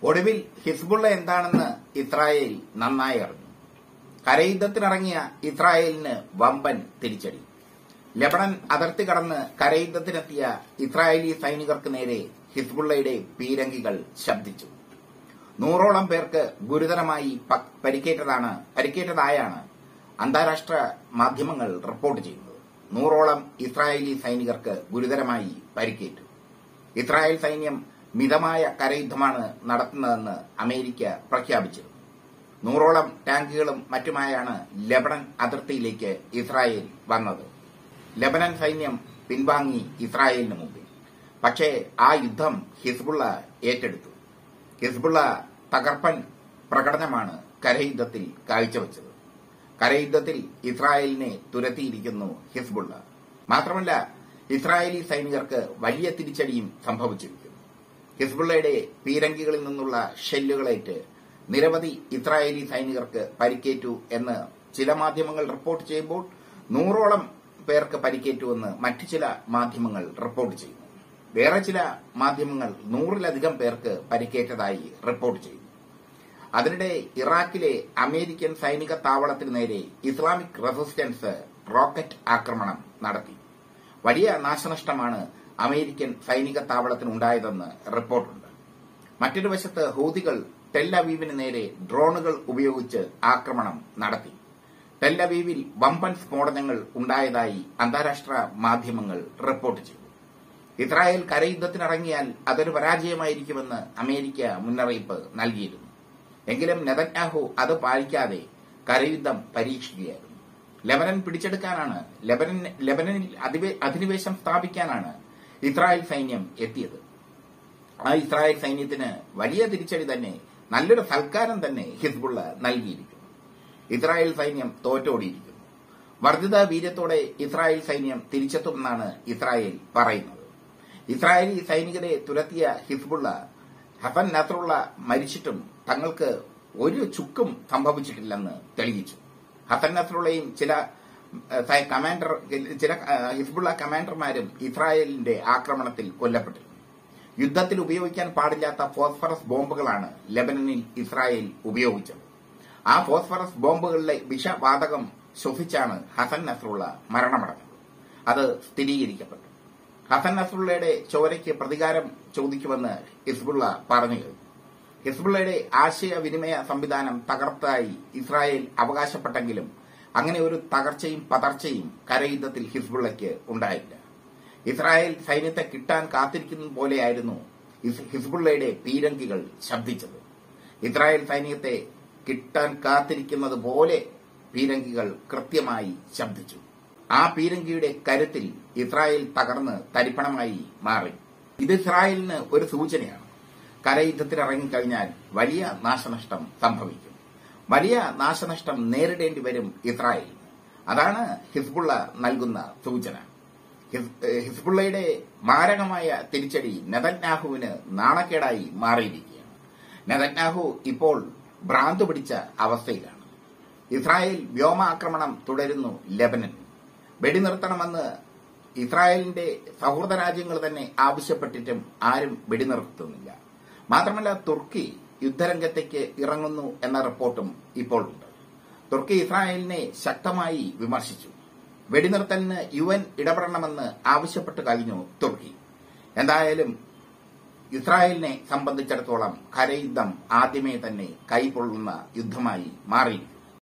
ഒടുവിൽ ഹിസ്ബുള്ള എന്താണെന്ന് ഇസ്രായേൽ നന്നായി അറിഞ്ഞു. കരയുദ്ധത്തിനിറങ്ങിയ ഇസ്രായേലിന് വമ്പൻ തിരിച്ചടി. ലെബനൻ അതിർത്തി കടന്ന് കരയുദ്ധത്തിനെത്തിയ ഇസ്രായേലി സൈനികർക്ക് നേരെ ഹിസ്ബുള്ളയുടെ പീരങ്കികൾ ശബ്ദിച്ചു. 100ഓളം പേർക്ക് ഗുരുതരമായി പരിക്കേറ്റതായാണ് അന്താരാഷ്ട്ര മാധ്യമങ്ങൾ റിപ്പോർട്ട് ചെയ്യുന്നത്. 100ഓളം ഇസ്രായേലി സൈനികർക്ക് ഗുരുതരമായി പരിക്കേറ്റു. ഇസ്രായേൽ സൈന്യം മിതമായ കരയുദ്ധമാണ് നടത്തുന്നതെന്ന് അമേരിക്ക പ്രഖ്യാപിച്ചിരുന്നു. 100ഓളം ടാങ്കുകളും മറ്റുമായാണ് ലെബനൻ അതിർത്തിയിലേക്ക് ഇസ്രായേൽ വന്നത്. ലെബനൻ സൈന്യം പിൻവാങ്ങി ഇസ്രായേലിന് മുമ്പിൽ. പക്ഷേ ആ യുദ്ധം ഹിസ്ബുള്ള ഏറ്റെടുത്തു. ഹിസ്ബുള്ള തകർപ്പൻ പ്രകടനമാണ് കരയുദ്ധത്തിൽ കാഴ്ചവെച്ചത്. കരയുദ്ധത്തിൽ ഇസ്രായേലിനെ തുരത്തിയിരിക്കുന്നു ഹിസ്ബുള്ള. മാത്രമല്ല, ഇസ്രായേലി സൈനികർക്ക് വലിയ തിരിച്ചടിയും സംഭവിച്ചിരിക്കുന്നു. ഹിസ്ബുള്ളയുടെ പീരങ്കികളിൽ നിന്നുള്ള ഷെല്ലുകളേറ്റ് നിരവധി ഇസ്രായേലി സൈനികർക്ക് പരിക്കേറ്റു എന്ന് ചില മാധ്യമങ്ങൾ റിപ്പോർട്ട് ചെയ്യുമ്പോൾ 100ഓളം പേർക്ക് പരിക്കേറ്റുവെന്ന് മറ്റു ചില മാധ്യമങ്ങൾ റിപ്പോർട്ട് ചെയ്യുന്നു. വേറെ ചില മാധ്യമങ്ങൾ 100ലധികം പേർക്ക് പരിക്കേറ്റതായി റിപ്പോർട്ട് ചെയ്യുന്നു. അതിനിടെ ഇറാഖിലെ അമേരിക്കൻ സൈനിക താവളത്തിന് നേരെ ഇസ്ലാമിക് റെസിസ്റ്റൻസ് റോക്കറ്റ് ആക്രമണം നടത്തി. വലിയ നാശനഷ്ടമാണ് അമേരിക്കൻ സൈനിക താവളത്തിനുണ്ടായതെന്ന് റിപ്പോർട്ടുണ്ട്. മറ്റൊരു വശത്ത് ഹൂതികൾ ടെൽ അവീവിന് നേരെ ഡ്രോണുകൾ ഉപയോഗിച്ച് ആക്രമണം നടത്തി. ടെൽ അവീവിൽ വമ്പൻ സ്ഫോടനങ്ങൾ ഉണ്ടായതായി അന്താരാഷ്ട്ര മാധ്യമങ്ങൾ റിപ്പോർട്ട് ചെയ്തു. ഇസ്രായേൽ കരയുദ്ധത്തിനിറങ്ങിയാൽ അതൊരു പരാജയമായിരിക്കുമെന്ന് അമേരിക്ക മുന്നറിയിപ്പ് നൽകിയിരുന്നു. എങ്കിലും നെതന്യാഹു അത് പാലിക്കാതെ കരയുദ്ധം പരീക്ഷിക്കുകയായിരുന്നു. ലെബനൻ പിടിച്ചെടുക്കാനാണ്, ലെബനനിൽ അധിനിവേശം സ്ഥാപിക്കാനാണ് ഇസ്രായേൽ സൈന്യം എത്തിയത്. ആ ഇസ്രായേൽ സൈന്യത്തിന് വലിയ തിരിച്ചടി തന്നെ, നല്ലൊരു സൽക്കാരം തന്നെ ഹിസ്ബുള്ള നൽകിയിരിക്കുന്നു. ഇസ്രായേൽ സൈന്യം തോറ്റോടിയിരിക്കുന്നു. വർദ്ധിത വീര്യത്തോടെ ഇസ്രായേൽ സൈന്യം തിരിച്ചെത്തുമെന്നാണ് ഇസ്രായേൽ പറയുന്നത്. ഇസ്രായേലി സൈനികരെ തുരത്തിയ ഹിസ്ബുള്ള ഹസൻ നസ്രുള്ള മരിച്ചിട്ടും തങ്ങൾക്ക് ഒരു ചുക്കും സംഭവിച്ചിട്ടില്ലെന്ന് തെളിയിച്ചു. ഹസൻ നസ്രുള്ളയും ചില ഹിസ്ബുള്ള കമാൻഡർമാരും ഇസ്രായേലിന്റെ ആക്രമണത്തിൽ കൊല്ലപ്പെട്ടിരുന്നു. യുദ്ധത്തിൽ ഉപയോഗിക്കാൻ പാടില്ലാത്ത ഫോസ്ഫറസ് ബോംബുകളാണ് ലെബനനിൽ ഇസ്രായേൽ ഉപയോഗിച്ചത്. ആ ഫോസ്ഫറസ് ബോംബുകളിലെ വിഷവാതകം ശ്വസിച്ചാണ് ഹസൻ നസ്രുള്ള മരണമടഞ്ഞത്. അത് സ്ഥിരീകരിക്കപ്പെട്ടു. ഹസൻ നസ്രുള്ളയുടെ ചോരയ്ക്ക് പ്രതികാരം ചോദിക്കുമെന്ന് ഹിസ്ബുള്ള പറഞ്ഞു കഴിഞ്ഞു. ഹിസ്ബുള്ളയുടെ ആശയവിനിമയ സംവിധാനം തകർത്തതായി ഇസ്രായേൽ അവകാശപ്പെട്ടെങ്കിലും അങ്ങനെ ഒരു തകർച്ചയും പതർച്ചയും കരയുദ്ധത്തിൽ ഹിസ്ബുള്ളയ്ക്ക് ഉണ്ടായില്ല. ഇസ്രായേൽ സൈന്യത്തെ കിട്ടാൻ കാത്തിരിക്കുന്നത് പോലെയായിരുന്നു ഹിസ്ബുള്ളയുടെ പീരങ്കികൾ ശബ്ദിച്ചത്. ഇസ്രായേൽ സൈന്യത്തെ കിട്ടാൻ കാത്തിരിക്കുന്നത് പോലെ പീരങ്കികൾ കൃത്യമായി ശബ്ദിച്ചു. ആ പീരങ്കിയുടെ കരുത്തിൽ ഇസ്രായേൽ തകർന്ന് തരിപ്പണമായി മാറി. ഇത് ഇസ്രായേലിന് ഒരു സൂചനയാണ്. കരയുദ്ധത്തിനിറങ്ങിക്കഴിഞ്ഞാൽ വലിയ നാശനഷ്ടം സംഭവിക്കും. വലിയ നാശനഷ്ടം നേരിടേണ്ടി വരും ഇസ്രായേലിന്. അതാണ് ഹിസ്ബുള്ള നൽകുന്ന സൂചന. ഹിസ്ബുള്ളയുടെ മാരകമായ തിരിച്ചടി നെതന്യാഹുവിന് നാണക്കേടായി മാറിയിരിക്കുകയാണ്. നെതന്യാഹു ഇപ്പോൾ ഭ്രാന്ത് പിടിച്ച അവസ്ഥയിലാണ്. ഇസ്രായേൽ വ്യോമാക്രമണം തുടരുന്നു ലെബനനിൽ. വെടിനിർത്തണമെന്ന് ഇസ്രായേലിന്റെ സൗഹൃദ രാജ്യങ്ങൾ തന്നെ ആവശ്യപ്പെട്ടിട്ടും ആരും വെടിനിർത്തുന്നില്ല. മാത്രമല്ല, തുർക്കി യുദ്ധരംഗത്തേക്ക് ഇറങ്ങുന്നു എന്ന റിപ്പോർട്ടും ഇപ്പോൾ ഉണ്ട്. തുർക്കി ഇസ്രായേലിനെ ശക്തമായി വിമർശിച്ചു. വെടിനിർത്തലിന് UN ഇടപെടണമെന്ന് ആവശ്യപ്പെട്ടു കഴിഞ്ഞു തുർക്കി. എന്തായാലും ഇസ്രായേലിനെ സംബന്ധിച്ചിടത്തോളം കരയുദ്ധം ആദ്യമേ തന്നെ കൈപ്പൊള്ളുന്ന യുദ്ധമായി മാറിയിരിക്കുന്നു.